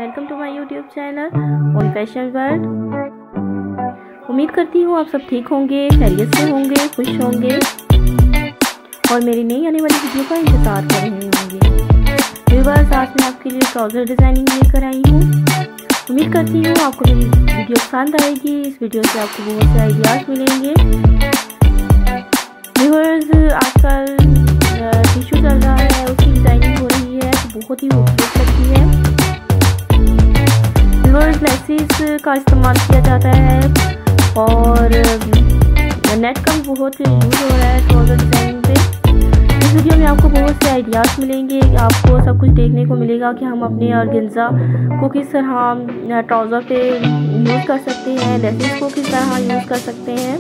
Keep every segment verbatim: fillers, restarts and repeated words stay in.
Welcome to my YouTube channel on fashion world. उम्मीद करती हूँ आप सब ठीक होंगे, खैरियत से होंगे, खुश होंगे और मेरी नई आने वाली वीडियो का इंतज़ार कर रहे होंगे। व्यूअर्स, आज मैं आपके लिए ट्राउज़र डिज़ाइनिंग लेकर आई हूँ। उम्मीद करती हूँ आपको मेरी वीडियो पसंद आएगी। इस वीडियो से आपको बहुत से आइडियाज़ मिलेंगे। व्यूअर्स, आजकल टिशू चल रहा है, उसकी डिज़ाइनिंग हो रही है तो बहुत ही खूबसूरत लगती है। व्यूअर्स, लेसिस का इस्तेमाल किया जाता है और नेट का भी बहुत यूज़ हो रहा है ट्राउज़र डिज़ाइनिंग पे। इस वीडियो में आपको बहुत से आइडियाज़ मिलेंगे। आपको सब कुछ देखने को मिलेगा कि हम अपने ऑर्गेन्जा को किस तरह ट्राउज़र पे यूज़ कर सकते हैं, लेसिस को किस तरह यूज़ कर सकते हैं।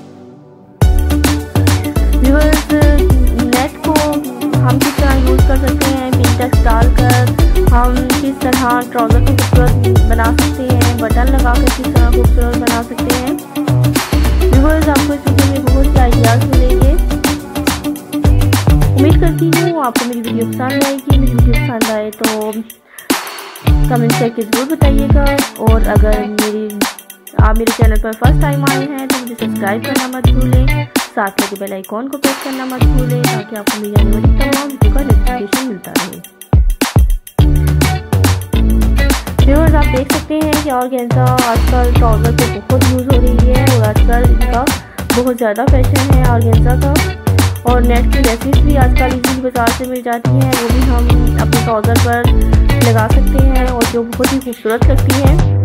व्यूअर्स, नेट को हम किस तरह यूज़ कर सकते हैं, पिंटेक्स डालकर हम किस तरह ट्राउज़र को खूबसूरत बना सकते हैं, बटन लगा कर किस तरह खूबसूरत बना सकते हैं। व्यूअर्स, आपको इस वीडियो में बहुत से आइडियाज़ मिलेंगे। उम्मीद करती हूँ आपको मेरी वीडियो पसंद आएगी। मेरी वीडियो पसंद आए तो कमेंट करके ज़रूर बताइएगा और अगर मेरी आप मेरे चैनल पर फर्स्ट टाइम आए हैं तो मुझे सब्सक्राइब करना मत भूलें, साथ में बेल आइकॉन को प्रेस करना मत भूलें ताकि आपको मेरी आने वाली तमाम वीडियो का नोटिफिकेशन मिलता रहे। व्यूअर्स, आप देख सकते हैं कि ऑर्गेन्जा आजकल ट्राउज़र पे बहुत यूज़ हो रही है और आजकल इनका बहुत ज़्यादा फैशन है ऑर्गेन्जा का। और नेट की लेसिस भी आजकल इजीली बाजार से मिल जाती हैं, वो भी हम अपने ट्राउज़र पर लगा सकते हैं और जो बहुत ही खूबसूरत लगती है।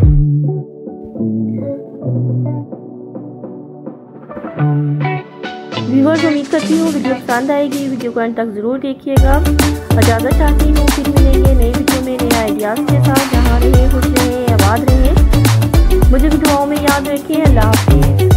व्यूअर्स, उम्मीद करती हूँ वीडियो पसंद आएगी। वीडियो को अंत तक ज़रूर देखिएगा। इजाज़त चाहती हूँ, फिर मिलेंगे नई वीडियो में नए आइडियाज़ के साथ। जहाँ रहे खुश रहें, आबाद रहें, मुझे भी दुआओं में याद रखें। अल्लाह हाफ़िज़।